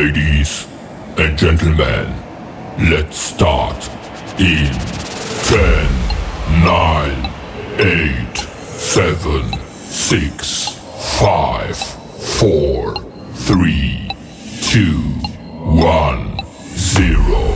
Ladies and gentlemen, let's start in 10, 9, 8, 7, 6, 5, 4, 3, 2, 1, 0.